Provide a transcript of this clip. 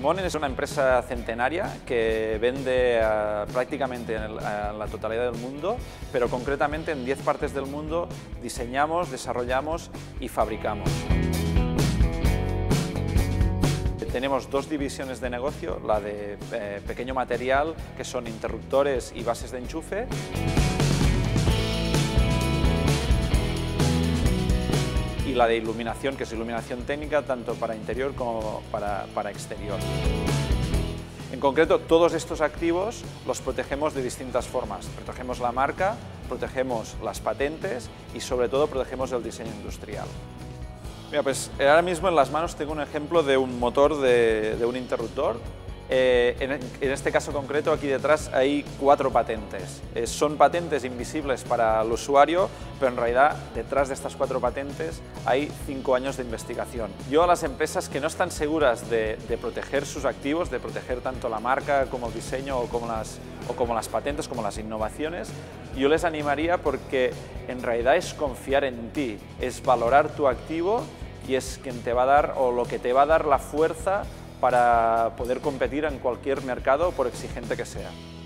Simón es una empresa centenaria que vende prácticamente en la totalidad del mundo, pero concretamente en 10 partes del mundo diseñamos, desarrollamos y fabricamos. Tenemos dos divisiones de negocio, la de pequeño material, que son interruptores y bases de enchufe, y la de iluminación, que es iluminación técnica tanto para interior como para exterior. En concreto, todos estos activos los protegemos de distintas formas. Protegemos la marca, protegemos las patentes y sobre todo protegemos el diseño industrial. Mira, pues ahora mismo en las manos tengo un ejemplo de un motor de un interruptor. En este caso concreto, aquí detrás hay 4 patentes. Son patentes invisibles para el usuario, pero en realidad detrás de estas 4 patentes hay 5 años de investigación. Yo a las empresas que no están seguras de proteger sus activos, de proteger tanto la marca como el diseño o como las patentes, como las innovaciones, yo les animaría porque en realidad es confiar en ti, es valorar tu activo y es quien te va a dar o lo que te va a dar la fuerza para poder competir en cualquier mercado, por exigente que sea.